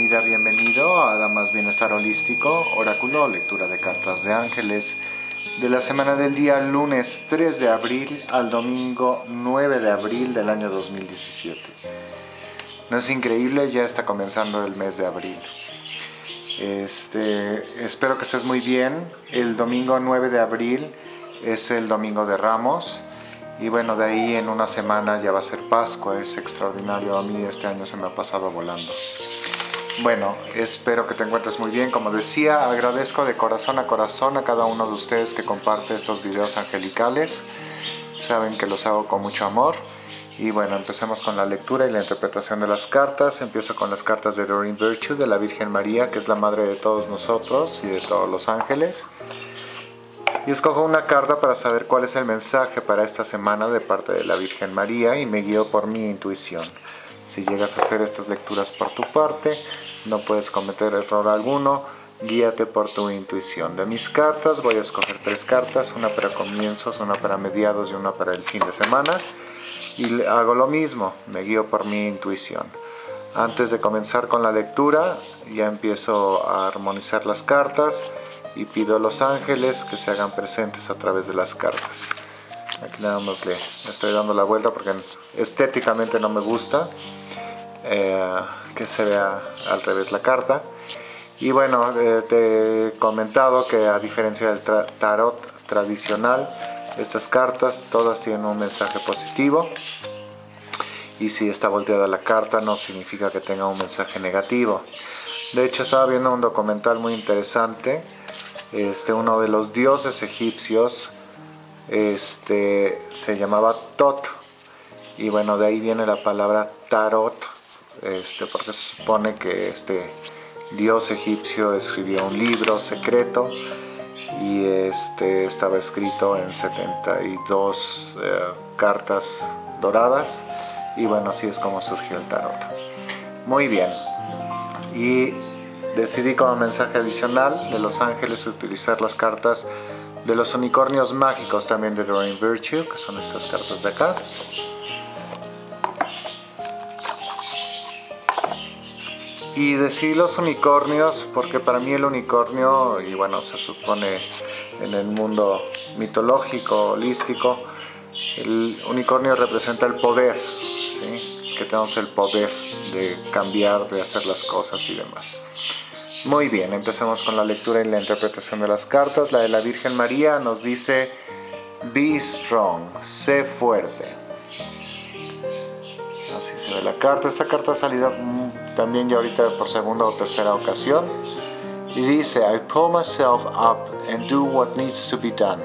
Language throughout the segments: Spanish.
bienvenida, bienvenido a Damas Bienestar Holístico, Oráculo, lectura de cartas de ángeles de la semana del día lunes 3 de abril al domingo 9 de abril del año 2017. ¿No es increíble? Ya está comenzando el mes de abril. Espero que estés muy bien. El domingo 9 de abril es el domingo de Ramos. Y bueno, de ahí en una semana ya va a ser Pascua, es extraordinario. A mí este año se me ha pasado volando. Bueno, espero que te encuentres muy bien. Como decía, agradezco de corazón a cada uno de ustedes que comparte estos videos angelicales. Saben que los hago con mucho amor. Y bueno, empecemos con la lectura y la interpretación de las cartas. Empiezo con las cartas de Doreen Virtue, de la Virgen María, que es la madre de todos nosotros y de todos los ángeles. Y escojo una carta para saber cuál es el mensaje para esta semana de parte de la Virgen María y me guío por mi intuición. Si llegas a hacer estas lecturas por tu parte, no puedes cometer error alguno, guíate por tu intuición. De mis cartas voy a escoger 3 cartas, una para comienzos, una para mediados y una para el fin de semana. Y hago lo mismo, me guío por mi intuición. Antes de comenzar con la lectura, ya empiezo a armonizar las cartas y pido a los ángeles que se hagan presentes a través de las cartas. Aquí nada más le estoy dando la vuelta porque estéticamente no me gusta que se vea al revés la carta. Y bueno, te he comentado que a diferencia del tarot tradicional, estas cartas todas tienen un mensaje positivo. Y si está volteada la carta no significa que tenga un mensaje negativo. De hecho, estaba viendo un documental muy interesante. Uno de los dioses egipcios se llamaba Tot. Y bueno, de ahí viene la palabra tarot. Porque se supone que este dios egipcio escribió un libro secreto. Y estaba escrito en 72 cartas doradas. Y bueno, así es como surgió el tarot. Muy bien. Y decidí como mensaje adicional de los ángeles utilizar las cartas de los unicornios mágicos también de Doreen Virtue, que son estas cartas de acá. Y decidí los unicornios porque para mí el unicornio, y bueno, se supone en el mundo mitológico, holístico, el unicornio representa el poder, ¿sí? Que tenemos el poder de cambiar, de hacer las cosas y demás. Muy bien, empecemos con la lectura y la interpretación de las cartas. La de la Virgen María nos dice: Be strong, sé fuerte. Así se ve la carta. Esta carta ha salido también ya ahorita por segunda o tercera ocasión. Y dice: I pull myself up and do what needs to be done.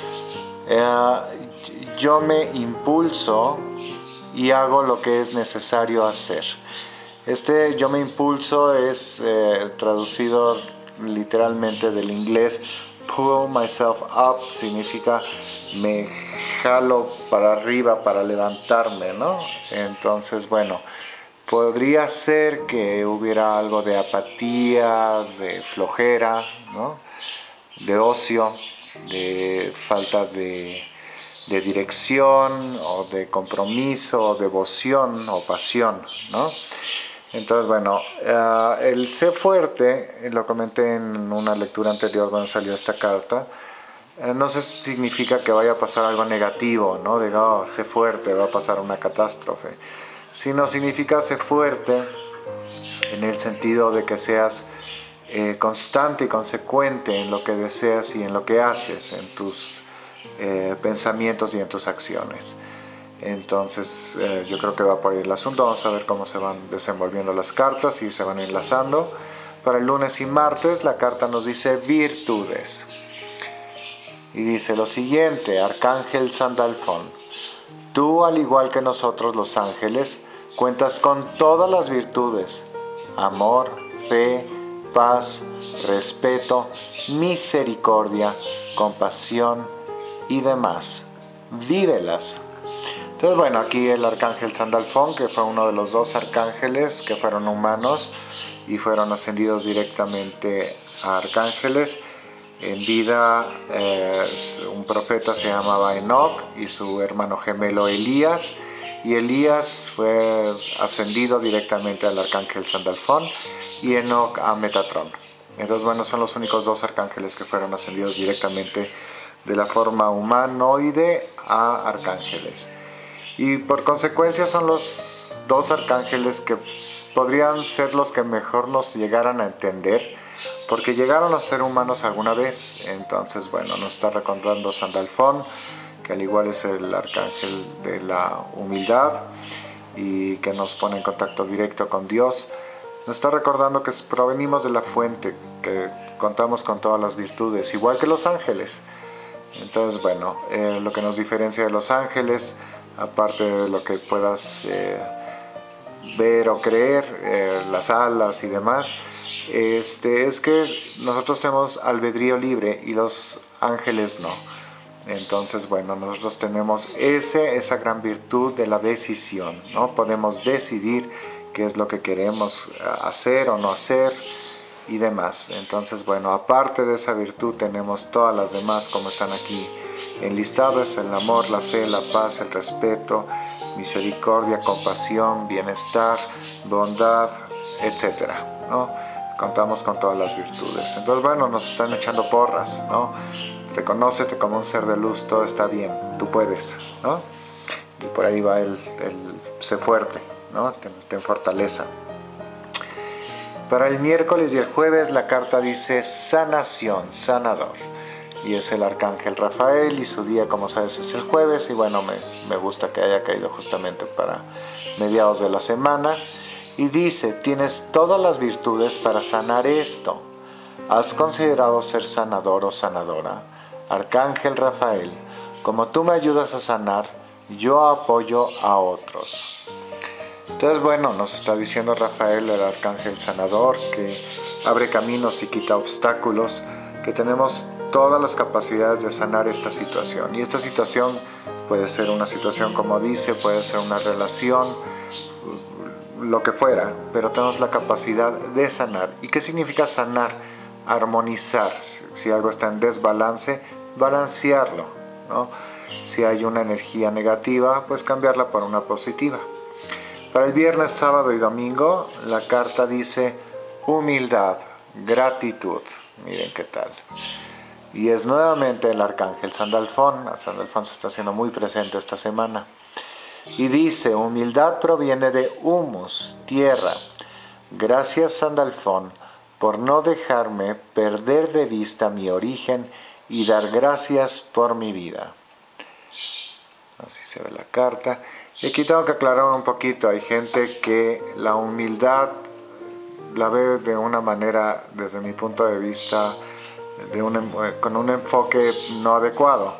Yo me impulso y hago lo que es necesario hacer. Yo me impulso es traducido literalmente del inglés. Pull myself up significa me jalo para arriba para levantarme, ¿no? Entonces, bueno, podría ser que hubiera algo de apatía, de flojera, ¿no? De ocio, de falta de dirección o de compromiso, o devoción o pasión, ¿no? Entonces, bueno, el sé fuerte, lo comenté en una lectura anterior donde salió esta carta, no significa que vaya a pasar algo negativo, ¿no? De, oh, sé fuerte, va a pasar una catástrofe, sino significa sé fuerte en el sentido de que seas constante y consecuente en lo que deseas y en lo que haces, en tus pensamientos y en tus acciones. Entonces yo creo que va por ahí el asunto. Vamos a ver cómo se van desenvolviendo las cartas y se van enlazando. Para el lunes y martes la carta nos dice virtudes. Y dice lo siguiente: Arcángel Sandalfón, tú al igual que nosotros los ángeles, cuentas con todas las virtudes: amor, fe, paz, respeto, misericordia, compasión y demás. Vívelas. Entonces, bueno, aquí el arcángel Sandalfón, que fue uno de los 2 arcángeles que fueron humanos y fueron ascendidos directamente a arcángeles. En vida, un profeta se llamaba Enoc y su hermano gemelo Elías. y Elías fue ascendido directamente al arcángel Sandalfón y Enoc a Metatrón. Entonces, bueno, son los únicos dos arcángeles que fueron ascendidos directamente de la forma humanoide a arcángeles. Y por consecuencia son los dos arcángeles que podrían ser los que mejor nos llegaran a entender, porque llegaron a ser humanos alguna vez. Entonces, bueno, nos está recordando Sandalfón, que al igual es el arcángel de la humildad y que nos pone en contacto directo con Dios. Nos está recordando que provenimos de la fuente, que contamos con todas las virtudes, igual que los ángeles. Entonces, bueno, lo que nos diferencia de los ángeles, aparte de lo que puedas ver o creer, las alas y demás, es que nosotros tenemos albedrío libre y los ángeles no. Entonces, bueno, nosotros tenemos esa gran virtud de la decisión, ¿no? Podemos decidir qué es lo que queremos hacer o no hacer y demás. Entonces, bueno, aparte de esa virtud tenemos todas las demás, como están aquí enlistadas: el amor, la fe, la paz, el respeto, misericordia, compasión, bienestar, bondad, etcétera, ¿no? Contamos con todas las virtudes. Entonces, bueno, nos están echando porras, ¿no? Reconócete como un ser de luz, todo está bien, tú puedes, ¿no? Y por ahí va el sé fuerte, ¿no? Ten fortaleza. Para el miércoles y el jueves la carta dice sanación, sanador. Y es el arcángel Rafael y su día, como sabes, es el jueves. Y bueno, me gusta que haya caído justamente para mediados de la semana. Y dice, tienes todas las virtudes para sanar esto. ¿Has considerado ser sanador o sanadora? Arcángel Rafael, como tú me ayudas a sanar, yo apoyo a otros. Entonces, bueno, nos está diciendo Rafael, el arcángel sanador, que abre caminos y quita obstáculos, que tenemos todas las capacidades de sanar esta situación. Y esta situación puede ser una situación, como dice, puede ser una relación, lo que fuera, pero tenemos la capacidad de sanar. ¿Y qué significa sanar? Armonizar. Si algo está en desbalance, balancearlo, ¿no? Si hay una energía negativa, pues cambiarla por una positiva. Para el viernes, sábado y domingo, la carta dice humildad, gratitud. Miren qué tal. Y es nuevamente el arcángel Sandalfón. Sandalfón se está haciendo muy presente esta semana. Y dice, humildad proviene de humus, tierra. Gracias, Sandalfón, por no dejarme perder de vista mi origen y dar gracias por mi vida. Así se ve la carta. Y aquí tengo que aclarar un poquito. Hay gente que la humildad la ve de una manera, desde mi punto de vista, con un enfoque no adecuado.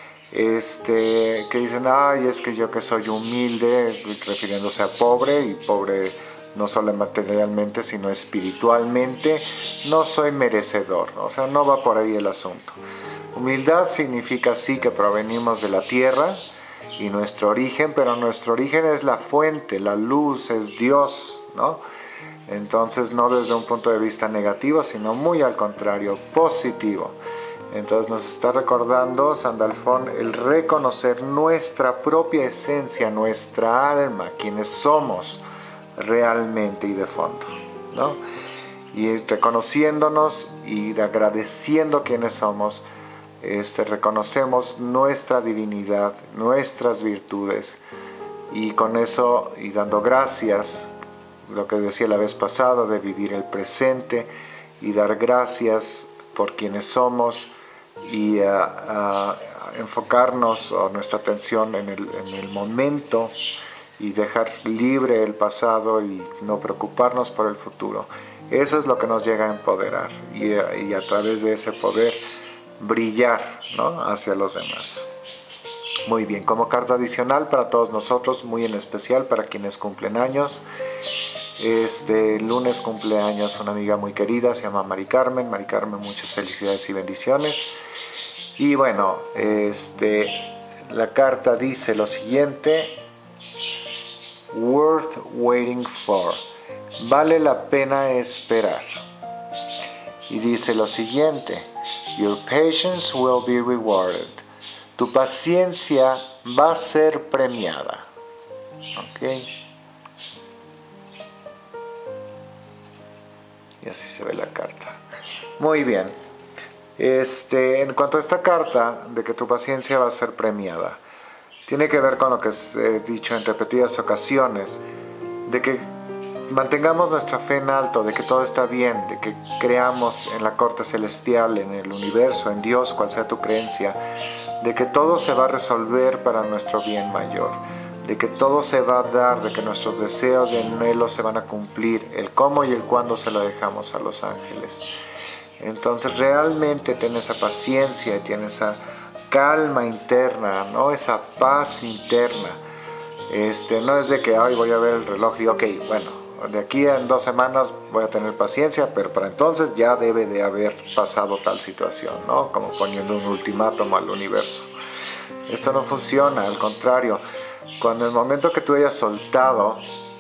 Que dicen, ay, es que yo que soy humilde, refiriéndose a pobre, y pobre no solo materialmente, sino espiritualmente, no soy merecedor. O sea, no va por ahí el asunto. Humildad significa sí que provenimos de la tierra y nuestro origen, pero nuestro origen es la fuente, la luz, es Dios, ¿no? Entonces, no desde un punto de vista negativo, sino muy al contrario, positivo. Entonces nos está recordando Sandalfón el reconocer nuestra propia esencia, nuestra alma, quienes somos realmente y de fondo, ¿no? Y reconociéndonos y agradeciendo quienes somos, reconocemos nuestra divinidad, nuestras virtudes, y con eso, y dando gracias, lo que decía la vez pasada, de vivir el presente y dar gracias por quienes somos, y enfocarnos nuestra atención en el momento y dejar libre el pasado y no preocuparnos por el futuro. Eso es lo que nos llega a empoderar y a través de ese poder brillar, ¿no?, hacia los demás. Muy bien, como carta adicional para todos nosotros, muy en especial para quienes cumplen años. Este lunes cumpleaños una amiga muy querida, se llama Mari Carmen. Mari Carmen, muchas felicidades y bendiciones. Y bueno, la carta dice lo siguiente: worth waiting for, vale la pena esperar. Y dice lo siguiente: your patience will be rewarded, tu paciencia va a ser premiada. Ok. Y así se ve la carta. Muy bien. En cuanto a esta carta de que tu paciencia va a ser premiada, tiene que ver con lo que he dicho en repetidas ocasiones, de que mantengamos nuestra fe en alto, de que todo está bien, de que creamos en la corte celestial, en el universo, en Dios, cual sea tu creencia, de que todo se va a resolver para nuestro bien mayor, de que todo se va a dar, de que nuestros deseos y anhelos se van a cumplir, el cómo y el cuándo se lo dejamos a los ángeles. Entonces realmente ten esa paciencia y ten esa calma interna, ¿no? Esa paz interna. No es de que ay, voy a ver el reloj y ok, bueno, de aquí en 2 semanas voy a tener paciencia, pero para entonces ya debe de haber pasado tal situación, ¿no? Como poniendo un ultimátum al universo. Esto no funciona, al contrario. Cuando el momento que tú hayas soltado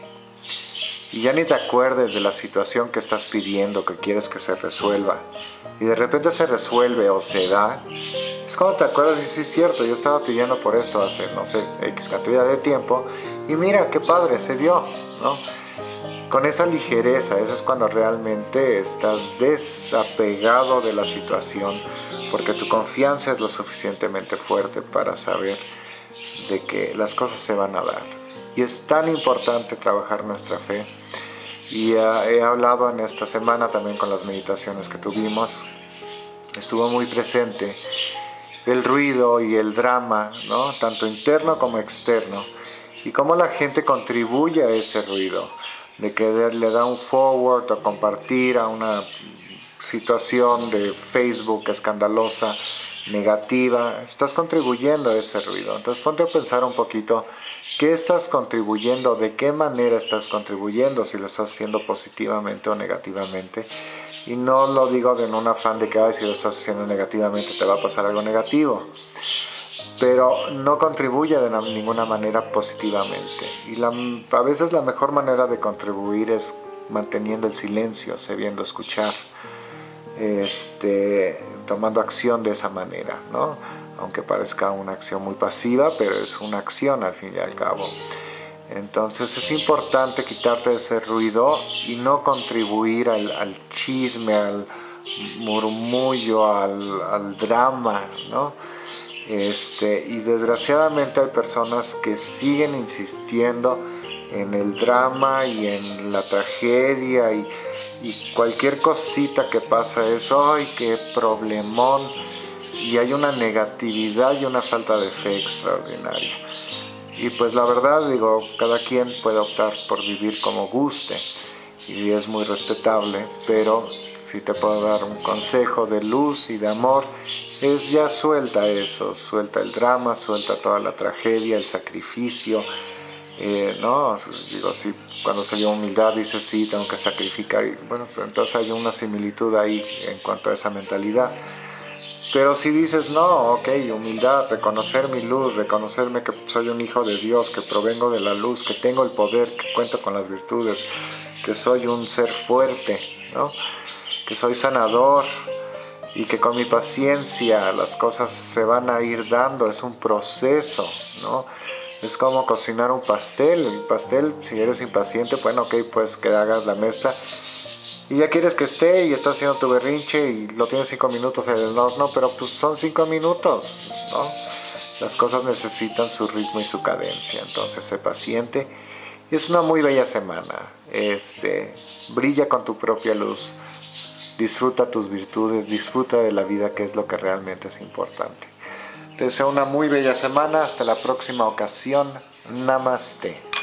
y ya ni te acuerdes de la situación que estás pidiendo, que quieres que se resuelva, y de repente se resuelve o se da, es cuando te acuerdas y sí es cierto, yo estaba pidiendo por esto hace, no sé, X cantidad de tiempo, y mira, qué padre, se dio, ¿no? Con esa ligereza, eso es cuando realmente estás desapegado de la situación, porque tu confianza es lo suficientemente fuerte para saber de que las cosas se van a dar. Y es tan importante trabajar nuestra fe. Y he hablado en esta semana también con las meditaciones que tuvimos. Estuvo muy presente el ruido y el drama, ¿no? Tanto interno como externo. Y cómo la gente contribuye a ese ruido. De que le da un forward o compartir a una situación de Facebook escandalosa, negativa, estás contribuyendo a ese ruido. Entonces ponte a pensar un poquito qué estás contribuyendo, de qué manera estás contribuyendo, si lo estás haciendo positivamente o negativamente. Y no lo digo en un afán de que ay, si lo estás haciendo negativamente te va a pasar algo negativo, pero no contribuye de ninguna manera positivamente. Y a veces la mejor manera de contribuir es manteniendo el silencio, sabiendo escuchar, tomando acción de esa manera, ¿no? Aunque parezca una acción muy pasiva, pero es una acción al fin y al cabo. Entonces es importante quitarte ese ruido y no contribuir al chisme, al murmullo, al drama, ¿no? Y desgraciadamente hay personas que siguen insistiendo en el drama y en la tragedia y cualquier cosita que pasa es ¡ay, qué problemón! Y hay una negatividad y una falta de fe extraordinaria. Y pues la verdad, digo, cada quien puede optar por vivir como guste y es muy respetable, pero si te puedo dar un consejo de luz y de amor, es ya suelta eso, suelta el drama, suelta toda la tragedia, el sacrificio, ¿no? Digo, si cuando salió humildad dice sí, tengo que sacrificar, y bueno, pues entonces hay una similitud ahí en cuanto a esa mentalidad. Pero si dices, no, ok, humildad, reconocer mi luz, reconocerme que soy un hijo de Dios, que provengo de la luz, que tengo el poder, que cuento con las virtudes, que soy un ser fuerte, ¿no? Que soy sanador y que con mi paciencia las cosas se van a ir dando, es un proceso, ¿no? Es como cocinar un pastel. El pastel, si eres impaciente, bueno, ok, pues que hagas la mezcla y ya quieres que esté y estás haciendo tu berrinche y lo tienes 5 minutos en el horno, pero pues son 5 minutos, ¿no? Las cosas necesitan su ritmo y su cadencia, entonces sé paciente. Y es una muy bella semana. Brilla con tu propia luz, disfruta tus virtudes, disfruta de la vida, que es lo que realmente es importante. Te deseo una muy bella semana, hasta la próxima ocasión. Namaste.